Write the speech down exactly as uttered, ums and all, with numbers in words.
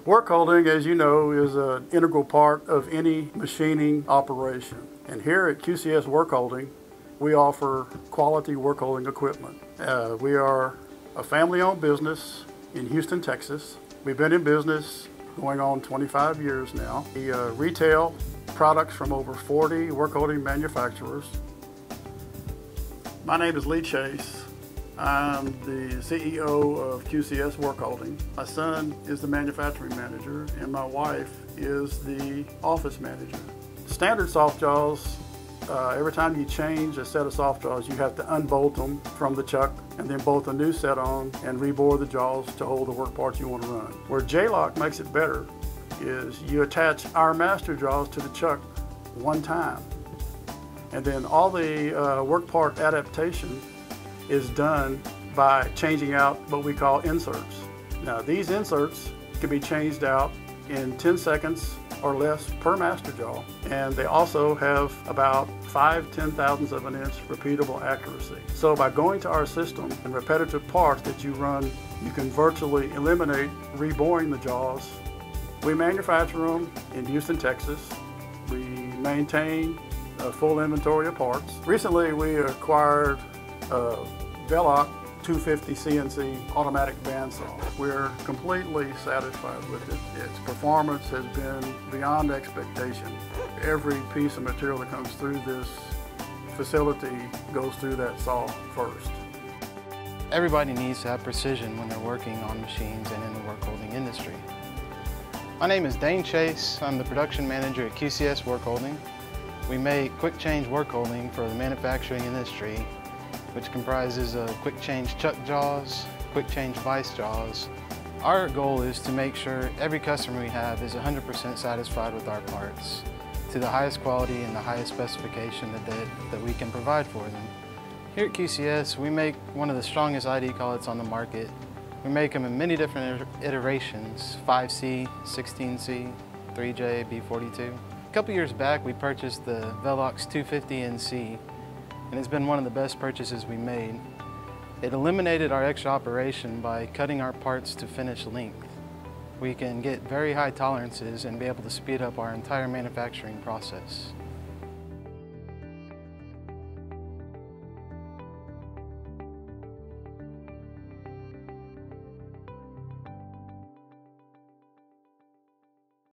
Work holding, as you know, is an integral part of any machining operation. And here at Q C S Work Holding, we offer quality work holding equipment. Uh, we are a family-owned business in Houston, Texas. We've been in business going on twenty-five years now. We uh, retail products from over forty work holding manufacturers. My name is Lee Chase. I'm the C E O of Q C S Work Holding. My son is the manufacturing manager, and my wife is the office manager. Standard soft jaws, uh, every time you change a set of soft jaws, you have to unbolt them from the chuck and then bolt a new set on and rebore the jaws to hold the work parts you want to run. Where J-Lock makes it better is you attach our master jaws to the chuck one time, and then all the uh, work part adaptation is done by changing out what we call inserts. Now, these inserts can be changed out in ten seconds or less per master jaw, and they also have about five ten thousandths of an inch repeatable accuracy. So by going to our system and repetitive parts that you run, you can virtually eliminate reboring the jaws. We manufacture them in Houston, Texas. We maintain a full inventory of parts. Recently, we acquired a Velox two fifty C N C automatic bandsaw. We're completely satisfied with it. Its performance has been beyond expectation. Every piece of material that comes through this facility goes through that saw first. Everybody needs to have precision when they're working on machines and in the work holding industry. My name is Dane Chase. I'm the production manager at Q C S Work Holding. We make quick change work holding for the manufacturing industry, which comprises of quick change chuck jaws, quick change vice jaws. Our goal is to make sure every customer we have is one hundred percent satisfied with our parts to the highest quality and the highest specification that, they, that we can provide for them. Here at Q C S, we make one of the strongest I D collets on the market. We make them in many different iterations, five C, sixteen C, three J, B forty-two. A couple years back, we purchased the Velox two fifty N C, and it's been one of the best purchases we made. It eliminated our extra operation by cutting our parts to finish length. We can get very high tolerances and be able to speed up our entire manufacturing process.